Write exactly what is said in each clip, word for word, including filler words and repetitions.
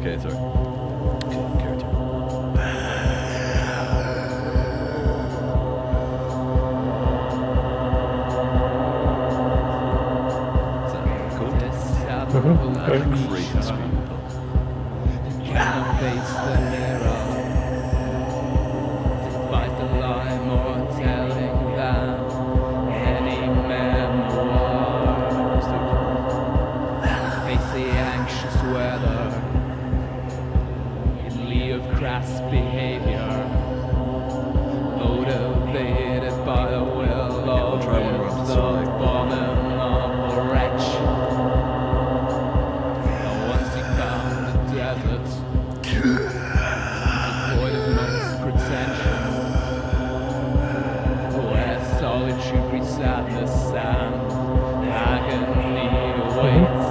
Okay, sorry. Okay, character. Is that cool? Mm-hmm. Okay. Great screen. Face the mirror, despite the lie more telling than any memoir. Face the anxious weather, in lieu of crass behavior, motivated by the will of try one more the episode. abominable wretch. Once he found the desert, void of most pretension, where solitude breeds sadness and agony awaits.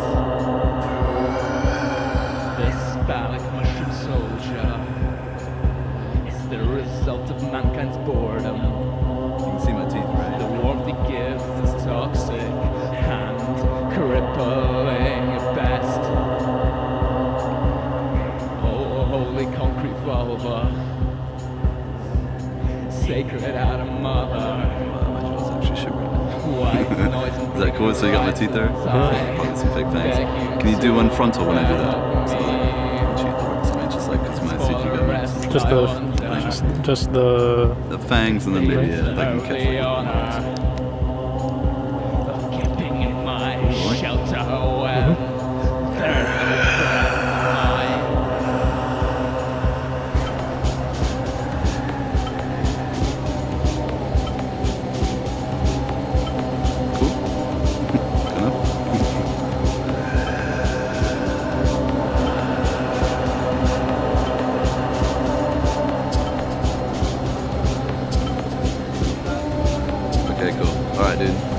This phallic mushroom soldier is the result of mankind's boredom. You can see my teeth, right? The warmth he gives is toxic and crippling at best. Holy concrete vulva, sacred out of mother. Wow, my jaw's actually shivering. White noise and Is that cool? So you got my teeth there? Probably some fake fangs. Can you do one frontal when I do that? So like, cheat the works. I mean, just like, cause my teeth you got me. Just the, just, just the. The fangs and then maybe uh, I can catch like of keeping in my shelter when Okay, cool. Alright, dude.